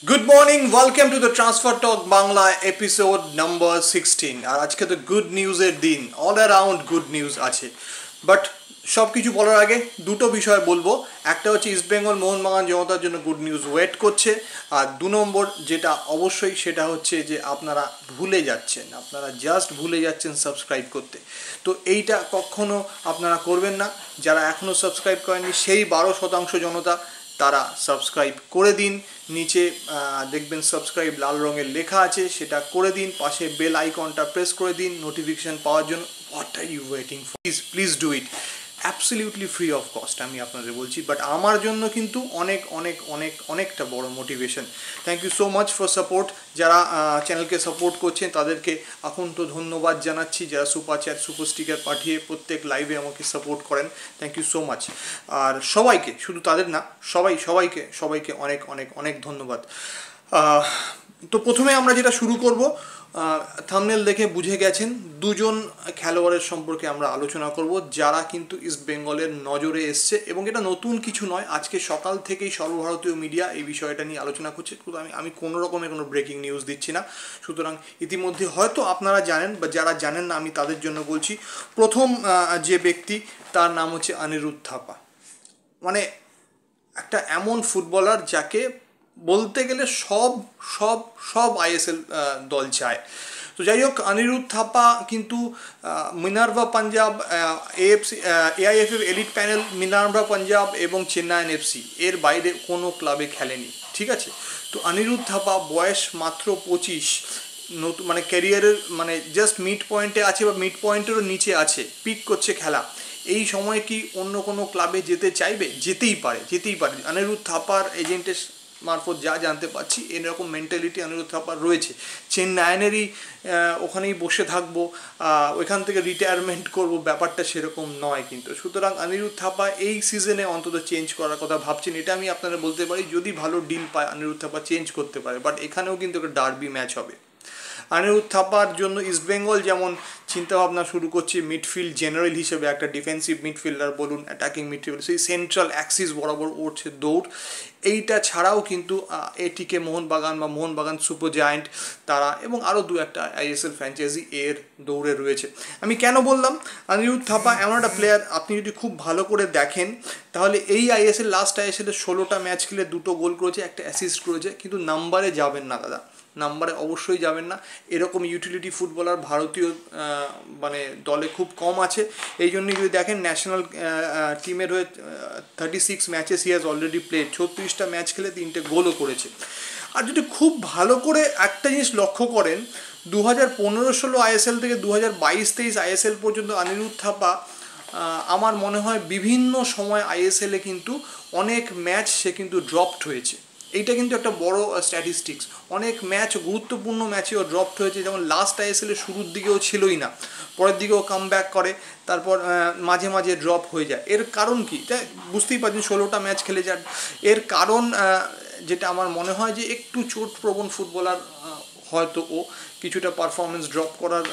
Good morning, welcome to the Transfer Talk Bangla episode number 16 আর আজকে তো good নিউজের দিন অল অ্যারাউন্ড গুড নিউজ আছে বাট সব কিছু বলার আগে দুটো বিষয় বলবো একটা হচ্ছে ইস্ট বেঙ্গল মোহনবাগান জনতার জন্য গুড নিউজ ওয়েট করছে আর দু নম্বর যেটা অবশ্যই সেটা হচ্ছে যে আপনারা ভুলে যাচ্ছেন আপনারা জাস্ট ভুলে যাচ্ছেন সাবস্ক্রাইব করতে তো এইটা কখনো আপনারা করবেন না যারা এখনও সাবস্ক্রাইব করেননি সেই 12% জনতা তারা সাবস্ক্রাইব করে দিন নিচে দেখবেন সাবস্ক্রাইব লাল রঙের লেখা আছে সেটা করে দিন পাশে বেল আইকনটা প্রেস করে দিন নোটিফিকেশন পাওয়ার জন্য what are you waiting for please do it absolutely free of cost আমি আপনাদের বলছি বাট আমার জন্য কিন্তু অনেকটা বড় motivation thank you so much for support যারা চ্যানেলকে সাপোর্ট করছেন তাদেরকে এখন তো ধন্যবাদ জানাচ্ছি যারা সুপার চ্যাট সুপার স্টিকার পাঠিয়ে প্রত্যেক লাইভে আমাকে সাপোর্ট করেন থ্যাংক ইউ সো মাচ আর সবাইকে শুধু তাদের না সবাইকে অনেক ধন্যবাদ তো প্রথমে আমরা যেটা শুরু করব থাম্বনেল দেখে বুঝে গেছেন দুজন খেলোয়াড়ের সম্পর্কে আমরা আলোচনা করব যারা কিন্তু ইস্ট বেঙ্গলের নজরে এসছে এবং এটা নতুন কিছু নয় আজকে সকাল থেকেই সর্বভারতীয় মিডিয়া এই বিষয়টা নিয়ে আলোচনা করছে আমি কোনো রকমের কোনো ব্রেকিং নিউজ দিচ্ছি না সুতরাং ইতিমধ্যে হয়তো আপনারা জানেন বা যারা জানেন না আমি তাদের জন্য বলছি প্রথম যে ব্যক্তি তার নাম হচ্ছে অনিরুদ্ধ থাপা মানে একটা এমন ফুটবলার যাকে বলতে গেলে সব আইএসএল দল চায় তো যাই হোক অনিরুদ্ধ থাপা কিন্তু Minerva Punjab AIFF elite panel Minerva Punjab এবং চেন্নাইন এফসি এর বাইরে কোনো ক্লাবে খেলেনি ঠিক আছে তো অনিরুদ্ধ থাপা বয়স মাত্র 25 নতুন মানে ক্যারিয়ারের মানে জাস্ট মিড পয়েন্টে আছে বা মিড পয়েন্টেরও নিচে আছে পিক করছে খেলা এই সময় কি অন্য কোনো ক্লাবে যেতে চাইবে যেতেই পারে অনিরুদ্ধ থাপার এজেন্টের মারফত যা জানতে পারছি এরকম মেন্টালিটি অনিরুদ্ধ থাপার রয়েছে চেন্নাইনেরই ওখানেই বসে থাকবো ওইখান থেকে রিটায়ারমেন্ট করব ব্যাপারটা সেরকম নয় কিন্তু সুতরাং অনিরুদ্ধ থাপা এই সিজনে অন্তত চেঞ্জ করার কথা ভাবছেন এটা আমি আপনারা বলতে পারি যদি ভালো ডিল পায় অনিরুদ্ধ থাপা চেঞ্জ করতে পারে বাট এখানেও কিন্তু একটা ডার্বি ম্যাচ হবে অনিরুদ্ধ থাপার জন্য ইস্ট বেঙ্গল যেমন চিন্তাভাবনা শুরু করছে মিডফিল্ড জেনারেল হিসেবে একটা ডিফেন্সিভ মিডফিল্ডার বলুন অ্যাটাকিং মিডফিল্ডার সেই সেন্ট্রাল অ্যাক্সিস বরাবর উঠছে দৌড় এইটা ছাড়াও কিন্তু এটিকে মোহনবাগান বা মোহনবাগান সুপার জায়ান্ট তারা এবং আরও দু একটা আইএসএল ফ্র্যাঞ্চাইজি এর দৌড়ে রয়েছে আমি কেন বললাম অনিরুদ্ধ থাপা এমন একটা প্লেয়ার আপনি যদি খুব ভালো করে দেখেন তাহলে এই আইএসএল লাস্ট আইএসএলে 16টা ম্যাচ খেলে 2টো গোল করেছে একটা অ্যাসিস্ট করেছে কিন্তু নাম্বারে যাবেন না দাদা নাম্বারে অবশ্যই যাবেন না এরকম ইউটিলিটি ফুটবলার ভারতীয় মানে দলে খুব কম আছে এই জন্যই যদি দেখেন ন্যাশনাল টিমের হয়ে 36 matches he has already played 36টা ম্যাচ খেলে 3টে গোলও করেছে আর যদি খুব ভালো করে একটা জিনিস লক্ষ্য করেন 2015-16 আইএসএল থেকে 2022-23 আইএসএল পর্যন্ত অনিরুদ্ধ থাপা আমার মনে হয় বিভিন্ন সময় আইএসএলে কিন্তু অনেক ম্যাচ সে কিন্তু ড্রপড হয়েছে এইটা কিন্তু একটা বড় স্ট্যাটিস্টিক্স অনেক ম্যাচ গুরুত্বপূর্ণ ম্যাচেও ড্রপড হয়েছে যেমন লাস্ট আইএসএলের শুরুর দিকেও ছিলই না পরের দিকেও কাম ব্যাক করে তারপর মাঝে মাঝে ড্রপ হয়ে যায় এর কারণ কি তাই বুঝতেই পারছেন 16টা ম্যাচ খেলে যান এর কারণ যেটা আমার মনে হয় যে একটু চোটপ্রবণ ফুটবলার হয়তো ও কিছুটা পারফরমেন্স ড্রপ করার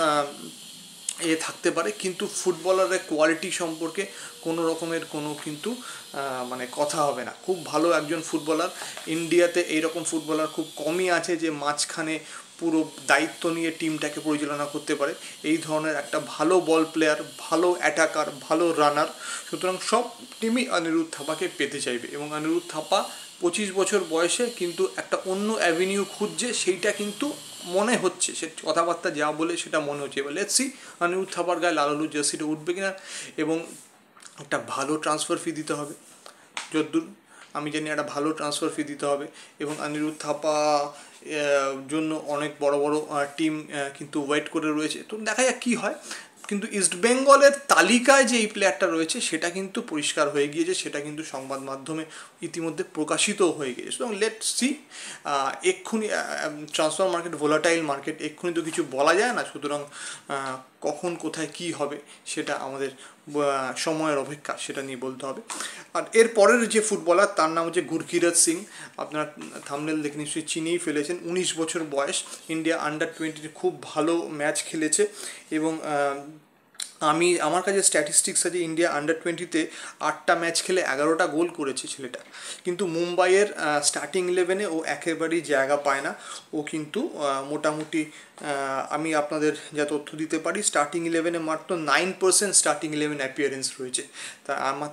থাকতে পারে কিন্তু ফুটবলারের কোয়ালিটি সম্পর্কে কোনো রকমের কোনো কিন্তু মানে কথা হবে না খুব ভালো একজন ফুটবলার ইন্ডিয়াতে এইরকম ফুটবলার খুব কমই আছে যে মাঝখানে পুরো দায়িত্ব নিয়ে টিমটাকে পরিচালনা করতে পারে এই ধরনের একটা ভালো বল প্লেয়ার ভালো অ্যাটাকার ভালো রানার সুতরাং সব টিমই অনিরুদ্ধ থাপাকে পেতে চাইবে এবং অনিরুদ্ধ থাপা 25 বছর বয়সে কিন্তু একটা অন্য অ্যাভিনিউ খুঁজছে সেইটা কিন্তু মনে হচ্ছে সে কথাবার্তা যা বলে সেটা মনে হচ্ছে এবার লেটস সি অনিরুদ্ধ থাপার গায়ে লাল হলুদ জার্সিটা উঠবে কিনা এবং একটা ভালো ট্রান্সফার ফি দিতে হবে যদ্দূর আমি জানি একটা ভালো ট্রান্সফার ফি দিতে হবে এবং অনিরুদ্ধ থাপা জন্য অনেক বড় টিম কিন্তু ওয়েট করে রয়েছে তো দেখা যাক কী হয় কিন্তু ইস্ট বেঙ্গলের তালিকায় যে এই প্লেয়ারটা রয়েছে সেটা কিন্তু পরিষ্কার হয়ে গিয়েছে সেটা কিন্তু সংবাদ মাধ্যমে ইতিমধ্যে প্রকাশিতও হয়ে গিয়েছে সুতরাং লেটস সি এক্ষুনি ট্রান্সফার মার্কেট ভোলাটাইল মার্কেট এক্ষুনি তো কিছু বলা যায় না সুতরাং কখন কোথায় কি হবে সেটা আমাদের সময়ের অপেক্ষা সেটা নিয়ে বলতে হবে আর এর পরের যে ফুটবলার তার নাম হচ্ছে গুরকিরত সিং আপনার থাম্বনেল দেখে নিশ্চয়ই চিনেই ফেলেছেন 19 বছর বয়স ইন্ডিয়া আন্ডার 20 খুব ভালো ম্যাচ খেলেছে এবং আমার কাছে স্ট্যাটিস্টিক্স আছে, ইন্ডিয়া আন্ডার 20-তে 8টা ম্যাচ খেলে 11টা গোল করেছে ছেলেটা, কিন্তু মুম্বাইয়ের স্টার্টিং 11-এ ও একেবারেই জায়গা পায় না। ও কিন্তু মোটামুটি আমি আপনাদের যা তথ্য দিতে পারি, স্টার্টিং 11-এ মাত্র 9% স্টার্টিং 11 অ্যাপিয়ারেন্স রয়েছে, তা মাত্র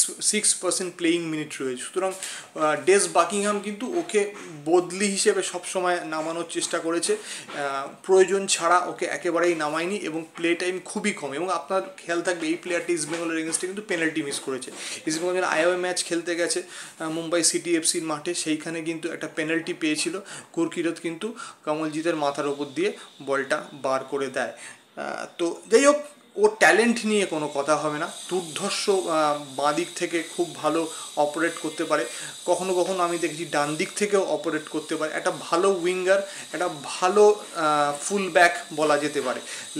6% প্লেয়িং মিনিট রয়েছে। সুতরাং ডেস বাকিংহাম কিন্তু ওকে বদলি হিসেবে সবসময় নামানোর চেষ্টা করেছে, প্রয়োজন ছাড়া ওকে একেবারেই নামায়নি, এবং প্লে টাইম খুবই কম। এবং আপনার খেয়াল থাকবে এই প্লেয়ারটি ইস্টবেঙ্গলের এগেনস্টে কিন্তু পেনাল্টি মিস করেছে। ইস্টবেঙ্গল যখন আইওএ ম্যাচ খেলতে গেছে মুম্বাই সিটি এফসির মাঠে, সেইখানে কিন্তু একটা পেনাল্টি পেয়েছিল, গুরকিরত কিন্তু কমলজিতের মাথার ওপর দিয়ে বলটা বার করে দেয়। তো যাই হোক, ওর ট্যালেন্ট নিয়ে কোনো কথা হবে না, দুর্ধর্ষ বাঁ দিক থেকে খুব ভালো অপারেট করতে পারে, কখনো কখনো আমি দেখেছি ডান দিক থেকেও অপারেট করতে পারে, একটা ভালো উইঙ্গার, একটা ভালো ফুল ব্যাক বলা যেতে পারে,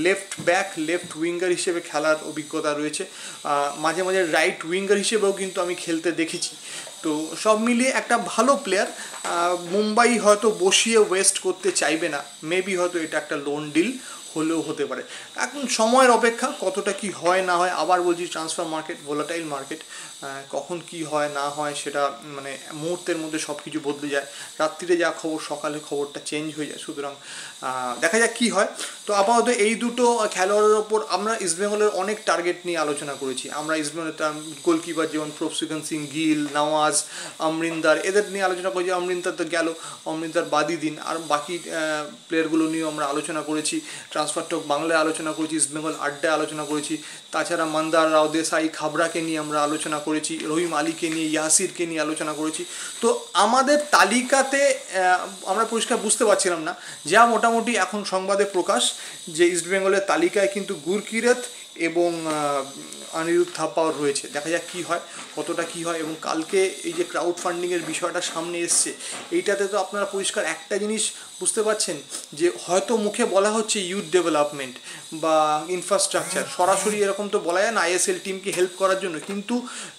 লেফট উইঙ্গার হিসেবে খেলার অভিজ্ঞতা রয়েছে, মাঝে মাঝে রাইট উইঙ্গার হিসেবেও কিন্তু আমি খেলতে দেখেছি। তো সব মিলিয়ে একটা ভালো প্লেয়ার। মুম্বাই হয়তো বসিয়ে ওয়েস্ট করতে চাইবে না, মেবি হয়তো এটা একটা লোন ডিল হলেও হতে পারে। এখন সময়ের অপেক্ষা, কতটা কি হয় না হয়। আবার বলছি, ট্রান্সফার মার্কেট ভোলাটাইল মার্কেট, কখন কি হয় না হয় সেটা মানে মুহূর্তের মধ্যে সব কিছু বদলে যায়, রাত্রিরে যা খবর সকালে খবরটা চেঞ্জ হয়ে যায়। সুতরাং দেখা যাক কী হয়। তো আপাতত এই দুটো খেলোয়াড়ের ওপর আমরা ইস্টবেঙ্গলের অনেক টার্গেট নিয়ে আলোচনা করেছি। আমরা ইস্টবেঙ্গলের গোলকিপার যেমন প্রভসিকান সিং গিল, নওয়াজ, অমরিন্দার, এদের নিয়ে আলোচনা করেছি। অমরিন্দার তো গেল, অমরিন্দার বাদই দিন, আর বাকি প্লেয়ারগুলো নিয়েও আমরা আলোচনা করেছি। ট্রান্সফার টক বাংলায় আলোচনা করেছি, ইস্টবেঙ্গল আড্ডায় আলোচনা করেছি। তাছাড়া মন্দার রাও, দেসাই, খাবরাকে নিয়ে আমরা আলোচনা করেছি, রহিম আলীকে নিয়ে, ইয়াসিরকে নিয়ে আলোচনা করেছি। তো আমাদের তালিকাতে আমরা পরিষ্কার বুঝতে পারছিলাম না, যা মোটামুটি এখন সংবাদে প্রকাশ যে ইস্টবেঙ্গলের তালিকায় কিন্তু গুরকিরত এবং অনিরুদ্ধ থাপ্পাও রয়েছে। দেখা যাক কী হয়, কতটা কী হয়। এবং কালকে এই যে ক্রাউড ফান্ডিংয়ের বিষয়টা সামনে এসছে, এইটাতে তো আপনারা পরিষ্কার একটা জিনিস বুঝতে পারছেন যে হয়তো মুখে বলা হচ্ছে ইউথ ডেভেলপমেন্ট বা ইনফ্রাস্ট্রাকচার, সরাসরি এরকম তো বলা যায় না আইএসএল টিমকে হেল্প করার জন্য, কিন্তু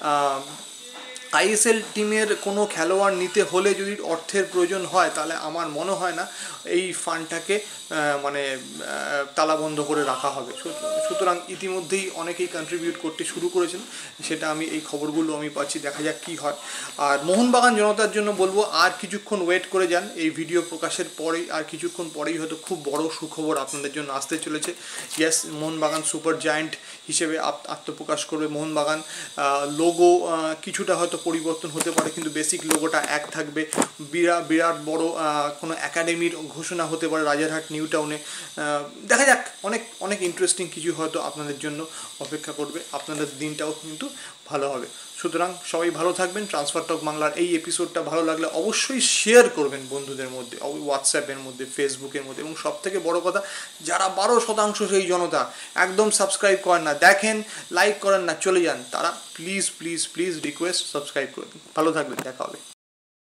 আইএসএল টিমের কোনো খেলোয়াড় নিতে হলে যদি অর্থের প্রয়োজন হয়, তাহলে আমার মনে হয় না এই ফান্ডটাকে মানে তালাবন্ধ করে রাখা হবে। সুতরাং ইতিমধ্যেই অনেকেই কন্ট্রিবিউট করতে শুরু করেছেন, সেটা আমি এই খবরগুলো আমি পাচ্ছি, দেখা যাক কী হয়। আর মোহনবাগান জনতার জন্য বলবো, আর কিছুক্ষণ ওয়েট করে যান, এই ভিডিও প্রকাশের পরেই আর কিছুক্ষণ পরেই হয়তো খুব বড় সুখবর আপনাদের জন্য আসতে চলেছে। ইয়েস, মোহনবাগান সুপার জায়ান্ট হিসেবে আত্মপ্রকাশ করবে মোহনবাগান। লোগো কিছুটা হয়তো পরিবর্তন হতে পারে, কিন্তু বেসিক লোগোটা এক থাকবে। বিরাট বড় কোনো একাডেমির ঘোষণা হতে পারে রাজারহাট নিউ টাউনে। দেখা যাক, অনেক অনেক ইন্টারেস্টিং কিছু হয়তো আপনাদের জন্য অপেক্ষা করবে, আপনাদের দিনটাও কিন্তু ভালো হবে। সুতরাং সবাই ভালো থাকবেন। ট্রান্সফার টক বাংলার এই এপিসোডটা ভালো লাগলে অবশ্যই শেয়ার করবেন বন্ধুদের মধ্যে, হোয়াটসঅ্যাপের মধ্যে, ফেসবুকের মধ্যে। এবং সবথেকে বড় কথা, যারা 12% সেই জনতা একদম সাবস্ক্রাইব করেন না, দেখেন লাইক করেন না, চলে যান, তারা please please please request subscribe করে দিন। ভালো থাকবেন, দেখা হবে।